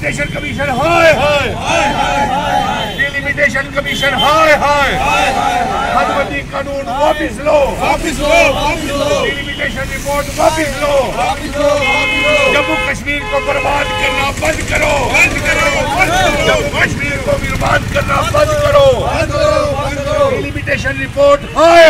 Delimitation commission हाय हाय, delimitation commission हाय हाय, हदबंदी कानून वापिस लो, डिलिमिटेशन रिपोर्ट वापिस लो, जम्मू कश्मीर को बर्बाद करना बंद करो, जम्मू कश्मीर को बर्बाद करना बंद करो, डिलिमिटेशन रिपोर्ट हाय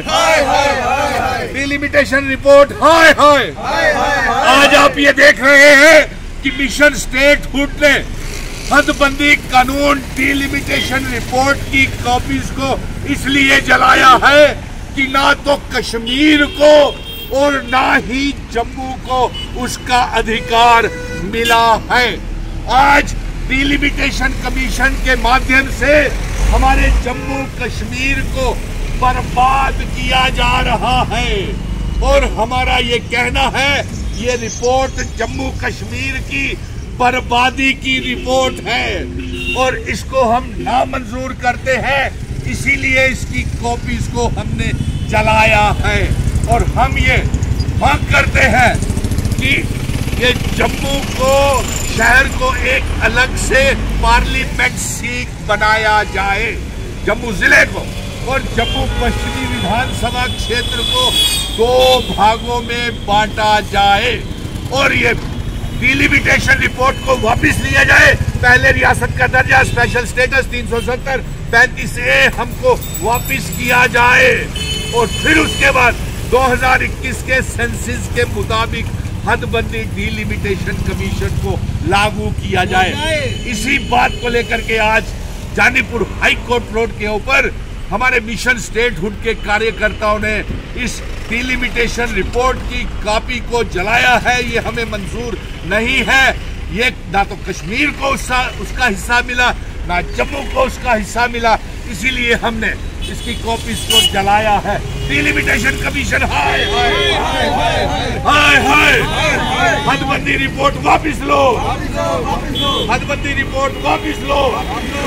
हाय, डिलिमिटेशन रिपोर्ट हाय हाय। आज आप ये देख रहे हैं कि मिशन स्टेटहुड ने हदबंदी कानून डिलिमिटेशन रिपोर्ट की कॉपीज को इसलिए जलाया है कि ना तो कश्मीर को और ना ही जम्मू को उसका अधिकार मिला है। आज डिलिमिटेशन कमीशन के माध्यम से हमारे जम्मू कश्मीर को बर्बाद किया जा रहा है और हमारा ये कहना है ये रिपोर्ट जम्मू कश्मीर की बर्बादी की रिपोर्ट है और इसको हम नामंजूर करते हैं, इसीलिए इसकी कॉपीज को हमने जलाया है और हम ये मांग करते हैं कि ये जम्मू को शहर को एक अलग से पार्लियामेंट सीट बनाया जाए, जम्मू जिले को और जम्मू पश्चिमी विधानसभा क्षेत्र को 2 भागों में बांटा जाए और ये डिलिमिटेशन रिपोर्ट को वापस लिया जाए। पहले रियासत का दर्जा स्पेशल स्टेटस 370 35A हमको वापस किया जाए और फिर उसके बाद 2021 के सेंसस के मुताबिक हदबंदी डिलिमिटेशन कमीशन को लागू किया जाए। इसी बात को लेकर के आज जानीपुर हाई कोर्ट रोड के ऊपर हमारे मिशन स्टेटहुड के कार्यकर्ताओं ने इस डिलिमिटेशन रिपोर्ट की कॉपी को जलाया है। ये हमें मंजूर नहीं है। ये ना तो कश्मीर को उसका हिस्सा मिला, ना जम्मू को उसका हिस्सा मिला, इसीलिए हमने इसकी कॉपीज को जलाया है। डिलिमिटेशन कमीशन हाय हाय हाय, हदबंदी रिपोर्ट वापिस लो, हदबंदी रिपोर्ट वापिस लो।